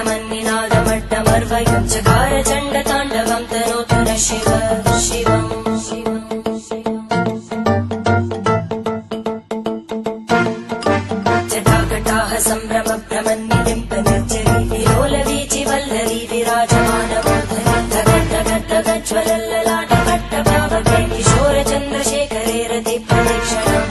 प्रमन्निनादमट्टमर्वयं चकार चण्डताण्डवं तनोतु न शिव शिवम् जटाकटाः सम्भ्रम भ्रमन्निलिम्पनिर्जरी विलोलवीचि वल्लरी विराजमानमूर्धनि धगद्धगद्धगज्ज्वलल्ललाटपट्टपावके किशोरचन्द्रशेखरे रतिप्रदक्षिणम्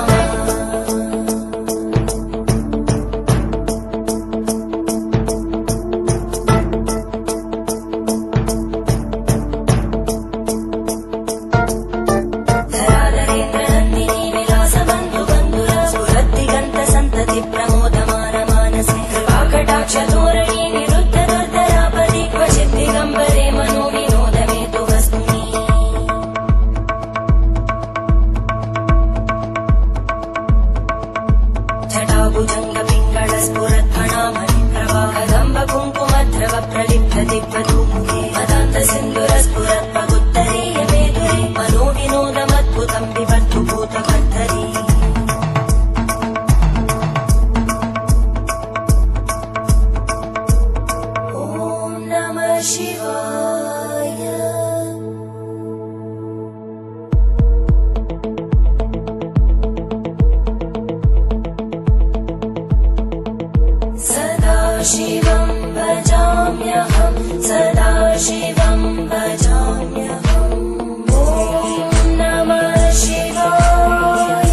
चतुरणी निरुद्ध दुर्धरापदि क्वचित् दिगम्बरे मनो विनोदमेतु वस्तुनि जटाभुजङ्ग पिङ्गळ स्फुरत्फणामणि प्रवाहदम्ब कुङ्कुमद्रव प्रलिप्त दिग्वधूमुखे मदान्त सिन्दुर स्फुरत्पगुत्तरीय मेदुरे मनो विनोदमद्भुतं विबद्धु भूतवर्धरी शिवाय सदा शिवं भजाम्यहं सदा शिवं भजाम्यहम् ॐ नमः शिवाय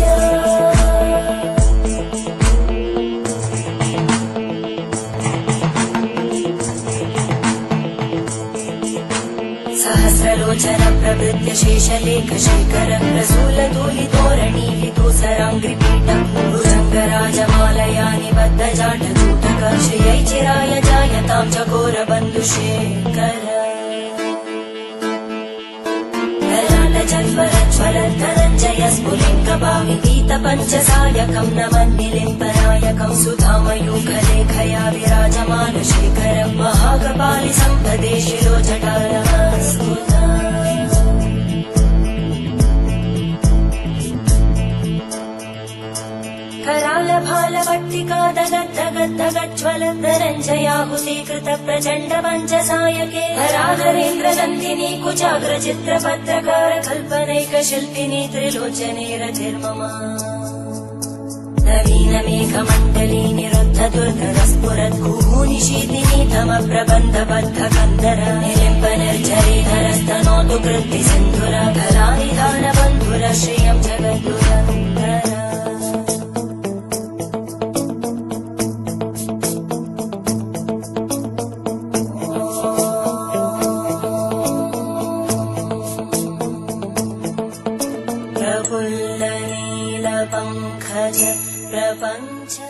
सहस्रलोचन प्रभृत्य शेषलेखशेखर प्रसूलधूलितोरणी विदूसराङ्घ्रिपीठं भुजङ्गराजमालया निबद्धजाटजूटक श्रियै चिराय जायतां चकोरबन्धुशेखर ललाटजल्परज्ज्वलद्धनञ्जय स्फुलिङ्गभाविगीतपञ्चसायकं नमन्निलिम्पनायकं सुधामयूखलेखया विराजमानशेखरं महाकपालि सम्पदे शिरोजटालः करालभालवट्टिका दगद्धगद्धगज्ज्वलद्धनञ्जयाहुतीकृत प्रचण्ड पञ्चसायके हराधरेन्द्रनन्दिनी कुचाग्रचित्रपत्रकार कल्पनैकशिल्पिनी त्रिलोचने रतिर्मम नवीनमेघमण्डली निरुद्ध दुर्धर स्फुरद्गुहूनिशीतिनी तमप्रबन्धबद्धकन्दर निलिम्पनिर्झरीधरस्तनोतु कृत्तिसिन्धुर फलानिधानबन्धुर श्रियं जगद्दुरन्धर प्रफुल्लनीलपङ्कज प्रपञ्च